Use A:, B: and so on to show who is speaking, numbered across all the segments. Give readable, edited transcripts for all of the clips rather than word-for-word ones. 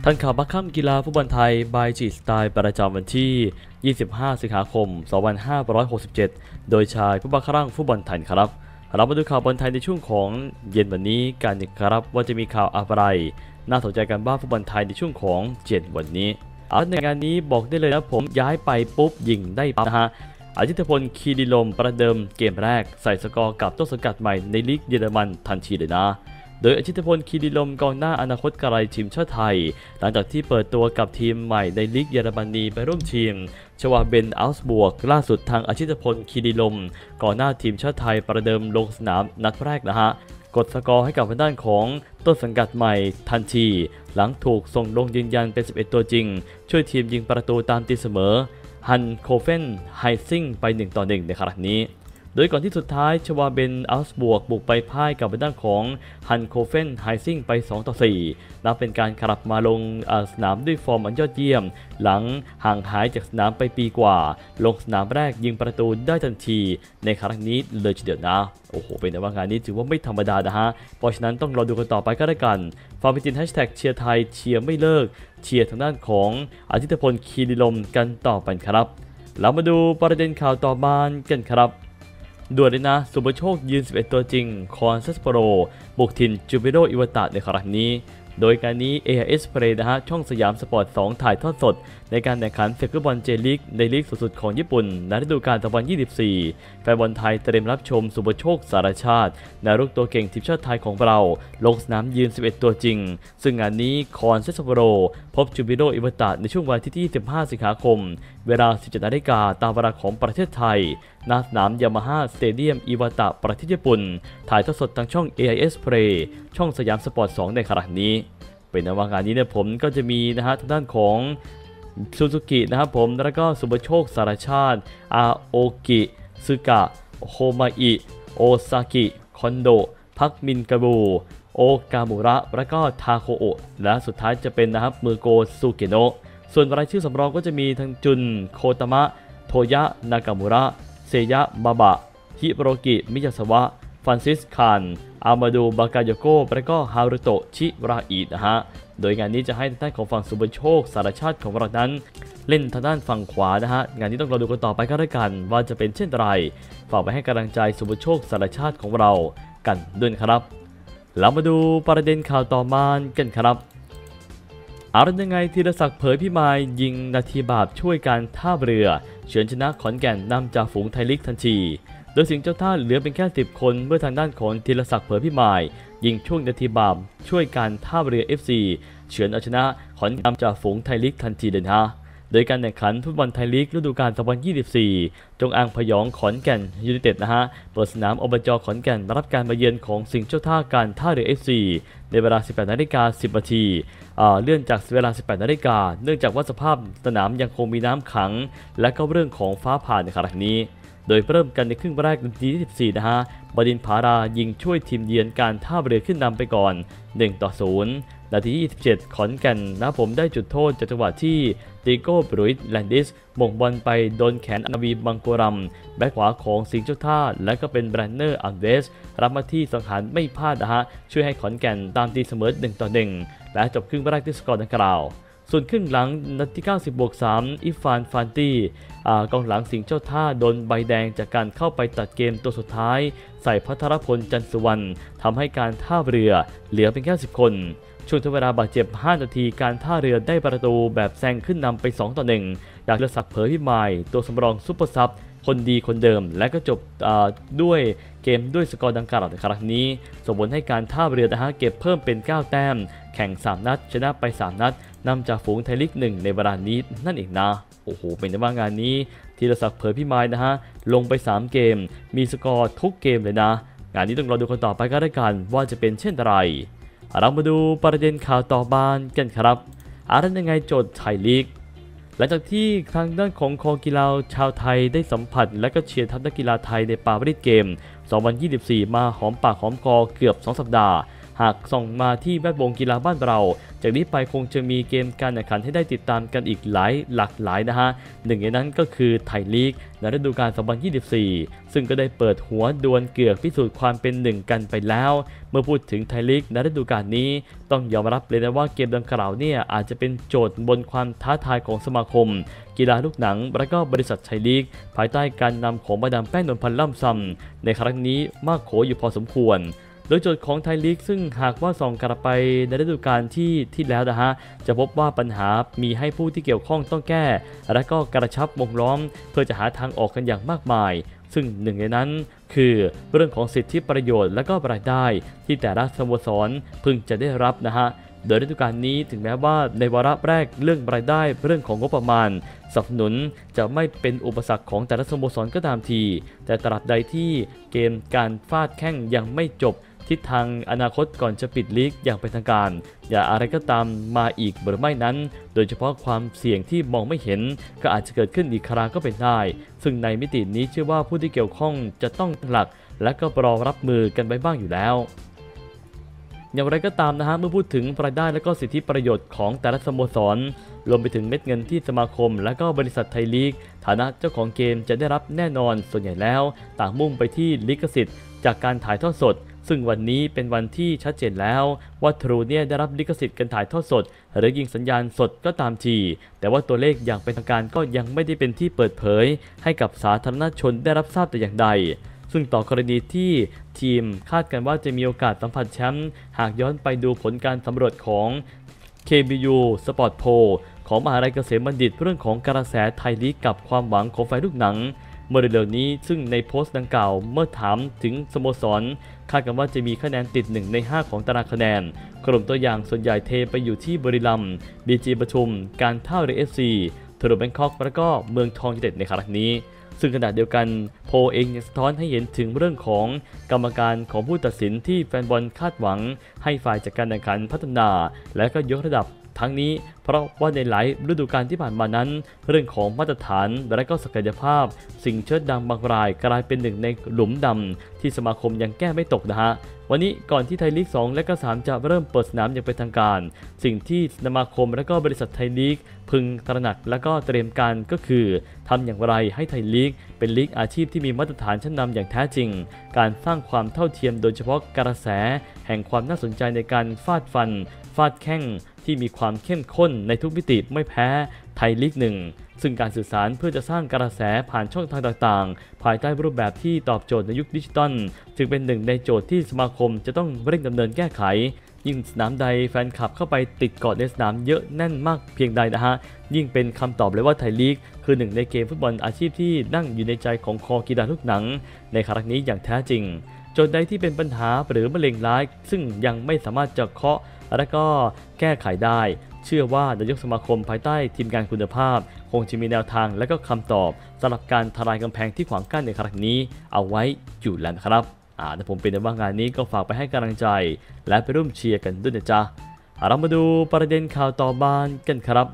A: ทันข่าวบัคคัมกีฬาฟุตบอลไทยบายจีสไตล์ประจำวันที่ 25 สิงหาคม 2567 โดยชายผู้บังคับร่างฟุตบอลไทยครับเรามาดูข่าวบอลไทยในช่วงของเย็นวันนี้กันนะครับว่าจะมีข่าวอะไรน่าสนใจกันบ้างฟุตบอลไทยในช่วงของเย็นวันนี้ในงานนี้บอกได้เลยนะผมย้ายไปปุ๊บยิงได้ปั๊บนะฮะอาทิตย์พลคีรีลมประเดิมเกมแรกใส่สกอร์กับต้นสังกัดใหม่ในลีกเยอรมันทันทีเลยนะโดยอาทิตย์พลคีรีลมกองหน้าอนาคตไกลทีมชาติไทยหลังจากที่เปิดตัวกับทีมใหม่ในลีกเยอรมนีไปร่วมทีมชวาเบนอัลส์บวกล่าสุดทางอาทิตย์พลคีรีลมกองหน้าทีมชาติไทยประเดิมลงสนามนัดแรกนะฮะกดสกอร์ให้กับทางด้านของต้นสังกัดใหม่ทันทีหลังถูกส่งลงยืนยันเป็น11ตัวจริงช่วยทีมยิงประตูตามตีเสมอฮันโคเฟนไฮซิงไป1-1ในครั้งนี้โดยก่อนที่สุดท้ายชวาเบนอัลส์บวกบุกไปพ่ายกับทางด้านของฮันโคเฟนไฮซิงไป2-4นับเป็นการกลับมาลงสนามด้วยฟอร์มอันยอดเยี่ยมหลังห่างหายจากสนามไปปีกว่าลงสนามแรกยิงประตูได้ทันทีในครั้งนี้เลยทีเดียวนะโอ้โหเป็นแต่ว่างานนี้ถือว่าไม่ธรรมดานะฮะเพราะฉะนั้นต้องรอดูกันต่อไปก็ได้กันฝากไปติดแฮชแท็กเชียร์ไทยเชียร์ไม่เลิกเชียร์ทางด้านของอาทิตย์พลคีรีลมกันต่อไปครับเรามาดูประเด็นข่าวต่อมากันครับด่วนเลยนะสุภโชคยืน11ตัวจริงคอนซัสโปโรบุกถิ่นจูบิโรอิวตะในครั้งนี้โดยการนี้ AIS Play นะฮะช่องสยามสปอร์ต 2 ถ่ายทอดสดในการแข่งขันเฟกุบอลเจลีกในลีกสูงสุดของญี่ปุ่นในฤดูกาล2024แฟนบอลไทยเตรียมรับชมสุภโชคสารชาติในลูกตัวเก่งทีมชาติไทยของเราลงสนามยืน11ตัวจริงซึ่งงานนี้คอนซัสโปโรพบจูบิโรอิวตะในช่วงวันที่25 สิงหาคมเวลา 17 นาฬิกาตามเวลาของประเทศไทยณสนามยามาฮ่าสเตเดียมอิวตะประเทศญี่ปุ่นถ่ายทอดสดทางช่อง AIS Play ช่องสยามสปอร์ต 2 ในครั้งนี้เป็นในวันงานนี้เนี่ยผมก็จะมีนะฮะทางด้านของซูซูกินะครับผมแล้วก็สุภโชคสารชาติอาโอกิซึกะโฮมาอิโอซากิคอนโดพักมินกาบูโอกามุระแล้วก็ทาโคโอะและสุดท้ายจะเป็นนะครับมือโกซูเกโนะส่วนรายชื่อสำรองก็จะมีทั้งจุนโคตามะโทยะนากามุระเซยะบาบะฮิโรกิมิยาสวะฟรานซิสคานอามาดูบากายโกะและก็ฮารุโตะชิราอินะฮะโดยงานนี้จะให้ทางด้านของฝั่งสุภโชคสารชาติของเรานั้นเล่นทางด้านฝั่งขวานะฮะงานนี้ต้องรอดูกันต่อไปก็แล้วกันว่าจะเป็นเช่นไรฝากไปให้กำลังใจสุภโชคสารชาติของเรากันด้วยครับเรามาดูประเด็นข่าวต่อมากันครับอะไรยังไงธีรศักดิ์เผยพิมายยิงนาทีบาปช่วยการท่าเรือเฉือนชนะขอนแก่นนำจากฝูงไทยลีกทันทีโดยสิงห์เจ้าท่าเหลือเป็นแค่10 คนเมื่อทางด้านของธีรศักดิ์เผยพิมายยิงช่วงนาทีบาปช่วยการท่าเรือ FC เฉือนเอาชนะขอนแก่นจากฝูงไทยลีกทันทีเลยนะโดยการแข่งขันฟุตบอลไทยลีกฤดูกาล2024จงอางพยองขอนแก่นยูไนเต็ดนะฮะเปิดสนามอบจ.ขอนแก่นรับการมาเยือนของสิงห์เจ้าท่าการท่าเรือ FC ในเวลา 18:10 น.เลื่อนจากเวลา 18:00 น.เนื่องจากว่าสภาพสนามยังคงมีน้ำขังและก็เรื่องของฟ้าผ่าในครั้งนี้โดยเริ่มกันในครึ่งแรกนาทีที่14นะฮะบดินทร์ผารายิงช่วยทีมเยือนการท่าเรือขึ้นนำไปก่อน1-0นาทีที่27ขอนแก่นนะผมได้จุดโทษจากจังหวะที่ติโก้บรูอิสแลนดิสหม่งบอลไปโดนแขนอาวีบังโกรัมแบ็คขวาของสิงห์เจ้าท่าและก็เป็นแบรนเนอร์อัลเวสรับมาที่สังหารไม่พลาดนะฮะช่วยให้ขอนแก่นตามตีเสมอ1-1และจบครึ่งแรกด้วยสกอร์ดังกล่าวส่วนครึ่งหลังนาที90+3อิฟานฟานตี้กองหลังสิงห์เจ้าท่าโดนใบแดงจากการเข้าไปตัดเกมตัวสุดท้ายใส่พัทรพลจันทร์สุวรรณทำให้การท่าเรือเหลือเป็นแค่10 คนช่วงทดเวลาบาดเจ็บ5 นาทีการท่าเรือได้ประตูแบบแซงขึ้นนำไป2-1จากธีรศักดิ์เผยพิมายตัวสำรองซุปเปอร์ซับคนดีคนเดิมและก็จบด้วยเกมด้วยสกอร์ดังกล่าวในครั้งนี้ส่งผลให้การท่าเรือนะฮะเก็บเพิ่มเป็น9 แต้มแข่ง3 นัดชนะไป3 นัดนำจากฝูงไทยลีก1ในเวลานี้นั่นเองนะโอ้โหเป็นแต่ว่างานนี้ธีรศักดิ์เผยพิมายนะฮะลงไป3 เกมมีสกอร์ทุกเกมเลยนะงานนี้ต้องรอดูกันต่อไปก็ได้กันว่าจะเป็นเช่นไรเรามาดูประเด็นข่าวต่อมากันครับอะไรยังไงโจทย์ไทยลีกหลังจากที่ทางด้านของคอกีฬาชาวไทยได้สัมผัสและก็เชียร์ทัพนักกีฬาไทยในปารีสเกม 2024 มาหอมปากหอมคอเกือบ2 สัปดาห์หากส่องมาที่แวดวงกีฬาบ้านเราจากนี้ไปคงจะมีเกมการแข่งขันให้ได้ติดตามกันอีกหลากหลายนะฮะหนึ่งในนั้นก็คือไทยลีกในฤดูกาล 2024 ซึ่งก็ได้เปิดหัวดวลเกือกพิสูจน์ความเป็นหนึ่งกันไปแล้วเมื่อพูดถึงไทยลีกในฤดูกาลนี้ต้องยอมรับเลยนะว่าเกมดังกล่าวเนี่ยอาจจะเป็นโจทย์บนความท้าทายของสมาคมกีฬาลูกหนังและก็บริษัทไทยลีกภายใต้การนำของมาดามแป้งนวลพันธ์ล่ำซำในครั้งนี้มากโขอยู่พอสมควรโดยโจทย์ของไทยลีกซึ่งหากว่าส่องกลับไปในฤดูกาลที่แล้วนะฮะจะพบว่าปัญหามีให้ผู้ที่เกี่ยวข้องต้องแก้และก็กระชับวงล้อมเพื่อจะหาทางออกกันอย่างมากมายซึ่งหนึ่งในนั้นคือเรื่องของสิทธิประโยชน์และก็รายได้ที่แต่ละสโมสรพึงจะได้รับนะฮะโดยฤดูกาลนี้ถึงแม้ว่าในวาระแรกเรื่องรายได้เรื่องของงบประมาณสนับสนุนจะไม่เป็นอุปสรรคของแต่ละสโมสรก็ตามทีแต่ตราบใดที่เกมการฟาดแข้งยังไม่จบทิศทางอนาคตก่อนจะปิดลีกอย่างเป็นทางการอย่าอะไรก็ตามมาอีกหรือไม่นั้นโดยเฉพาะความเสี่ยงที่มองไม่เห็นก็อาจจะเกิดขึ้นอีกครั้งก็เป็นได้ซึ่งในมิตินี้เชื่อว่าผู้ที่เกี่ยวข้องจะต้องหลักและก็รอรับมือกันไปบ้างอยู่แล้วอย่างไรก็ตามนะฮะเมื่อพูดถึงรายได้และก็สิทธิประโยชน์ของแต่ละสโมสรรวมไปถึงเม็ดเงินที่สมาคมและก็บริษัทไทยลีกฐานะเจ้าของเกมจะได้รับแน่นอนส่วนใหญ่แล้วต่างมุ่งไปที่ลิขสิทธิ์จากการถ่ายทอดสดซึ่งวันนี้เป็นวันที่ชัดเจนแล้วว่าทรูเนี่ยได้รับลิขสิทธิ์การถ่ายทอดสดหรือยิงสัญญาณสดก็ตามทีแต่ว่าตัวเลขอย่างเป็นทางการก็ยังไม่ได้เป็นที่เปิดเผยให้กับสาธารณชนได้รับทราบแต่อย่างใดซึ่งต่อกรณีที่ทีมคาดกันว่าจะมีโอกาสสัมผัสแชมป์หากย้อนไปดูผลการสำรวจของ KBU Sport Poll ของมหาวิทยาลัยเกษมบัณฑิตเรื่องของกระแสไทยลีกกับความหวังของแฟนลูกหนังเมื่อเร็วนี้ซึ่งในโพสต์ดังกล่าวเมื่อถามถึงสโมสรคาดกันว่าจะมีคะแนนติด1 ใน 5ของตารางคะแนนกลุ่มตัวอย่างส่วนใหญ่เทไปอยู่ที่บุรีรัมย์ BG ปทุมการท่าเรือ FC ทรูแบงคอกและก็เมืองทองยูไนเต็ดในครั้งนี้ซึ่งขณะเดียวกันโพลเองยังสะท้อนให้เห็นถึงเรื่องของกรรมการของผู้ตัดสินที่แฟนบอลคาดหวังให้ฝ่ายจัดการแข่งขันพัฒนาและก็ยกระดับทั้งนี้เพราะว่าในหลายฤดูกาลที่ผ่านมานั้นเรื่องของมาตรฐานและก็ศักยภาพสิ่งเชิดดังบางรายกลายเป็นหนึ่งในหลุมดำที่สมาคมยังแก้ไม่ตกนะฮะวันนี้ก่อนที่ไทยลีก 2 และก็ 3 จะเริ่มเปิดสนามอย่างเป็นทางการสิ่งที่สมาคมและก็บริษัทไทยลีกพึงตระหนักและก็เตรียมการก็คือทำอย่างไรให้ไทยลีกเป็นลีกอาชีพที่มีมาตรฐานชั้นนำอย่างแท้จริงการสร้างความเท่าเทียมโดยเฉพาะกระแสแห่งความน่าสนใจในการฟาดฟันฟาดแข้งที่มีความเข้มข้นในทุกมิติไม่แพ้ไทยลีก 1ซึ่งการสื่อสารเพื่อจะสร้างกระแสผ่านช่องทางต่างๆภายใต้รูปแบบที่ตอบโจทย์ในยุคดิจิทัลจึงเป็นหนึ่งในโจทย์ที่สมาคมจะต้องเร่งดำเนินแก้ไขยิ่งสนามใดแฟนคลับเข้าไปติดเกาะในสนามเยอะแน่นมากเพียงใดนะฮะยิ่งเป็นคำตอบเลยว่าไทยลีกคือหนึ่งในเกมฟุตบอลอาชีพที่นั่งอยู่ในใจของคอกีฬาทุกหนังในครั้งนี้อย่างแท้จริงโจทย์ใดที่เป็นปัญหาหรือมะเร็งร้ายซึ่งยังไม่สามารถจะเคาะและก็แก้ไขได้เชื่อว่านายกสมาคมภายใต้ทีมงานคุณภาพคงจะมีแนวทางและก็คำตอบสำหรับการทลายกำแพงที่ขวางกั้นในครั้งนี้เอาไว้อยู่แล้วนะครับแต่ผมเป็นในว่างานนี้ก็ฝากไปให้กำลังใจและไปร่วมเชียร์กันด้วยนะจ๊ะเรามาดูประเด็นข่าวต่อบ้านกันครับ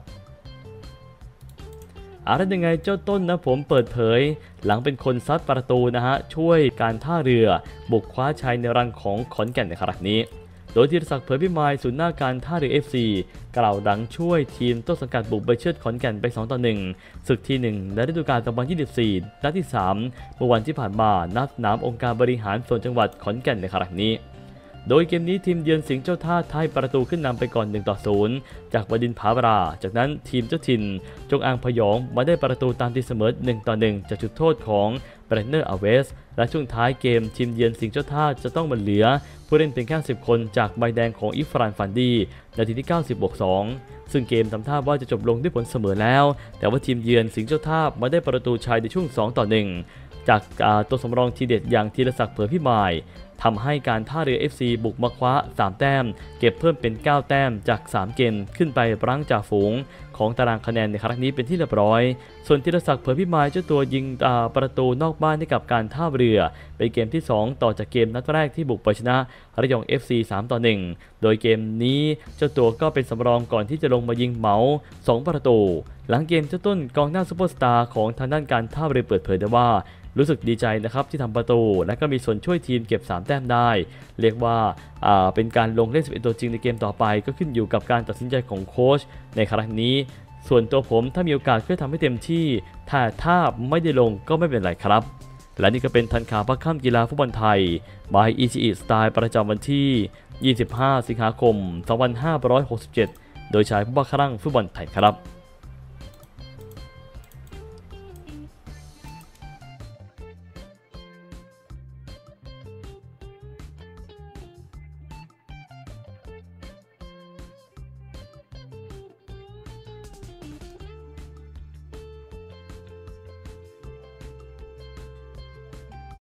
A: แล้วยังไงเจ้าต้นนะผมเปิดเผยหลังเป็นคนซัดประตูนะฮะช่วยการท่าเรือบุกคว้าชัยในรังของขอนแก่นในครั้งนี้โดยธีรศักดิ์เผยพิมายศูนย์หน้าการท่าเรือ FC กล่าวหลังช่วยทีมต้นสังกัดบุกไปเชือดขอนแก่นไป 2-1 ศึกที่ 1 ในฤดูกาล 2024 นัดที่ 3 เมื่อวันที่ผ่านมาณสนามองค์การบริหารส่วนจังหวัดขอนแก่นในครั้งนี้โดยเกมนี้ทีมเยือนสิงห์เจ้าท่าท้ายประตูขึ้นนำไปก่อน 1-0 จากวดินทร์ ผาบราจากนั้นทีมเจ้าถิ่นจงอางพยองมาได้ประตูตามตีเสมอ 1-1 จากจุดโทษของเบรนเนอร์อาเวสและช่วงท้ายเกมทีมเยือนสิงห์เจ้าท่าจะต้องมาเหลือผู้เล่นเพียงแค่10 คนจากใบแดงของอิฟรานฟันดีนาทีที่ 90+2 ซึ่งเกมทำท่าว่าจะจบลงด้วยผลเสมอแล้วแต่ว่าทีมเยือนสิงห์เจ้าท่ามาได้ประตูชัยในช่วง 2-1 จากตัวสำรองทีเด็ดอย่างธีรศักดิ์เผยพิมายทำให้การท่าเรือ FC บุกมาคว้า3 แต้มเก็บเพิ่มเป็น9 แต้มจาก3 เกมขึ้นไปรั้งจ่าฝูงของตารางคะแนนในครั้งนี้เป็นที่เรียบร้อยส่วนธีรศักดิ์เผยพิมายเจ้าตัวยิงประตูนอกบ้านให้กับการท่าเรือเป็นเกมที่2ต่อจากเกมนัดแรกที่บุกไปชนะระยอง FC 3-1 โดยเกมนี้เจ้าตัวก็เป็นสำรองก่อนที่จะลงมายิงเหมา2 ประตูหลังเกมเจ้าต้นกองหน้าซุปเปอร์สตาร์ของทางด้านการท่าเรือเปิดเผยได้ว่ารู้สึกดีใจนะครับที่ทำประตูและก็มีส่วนช่วยทีมเก็บ3แต้มได้เรียกว่าเป็นการลงเล่น11ตัวจริงในเกมต่อไปก็ขึ้นอยู่กับการตัดสินใจของโค้ชในครั้งนี้ส่วนตัวผมถ้ามีโอกาสก็ทำให้เต็มที่ถ้าไม่ได้ลงก็ไม่เป็นไรครับและนี่ก็เป็นทันข่าวภาคค่ำกีฬาฟุตบอลไทย by ECE Style ประจำวันที่25 สิงหาคม 2567 โดยชายผู้บ้าคลั่งฟุตบอลไทยครับ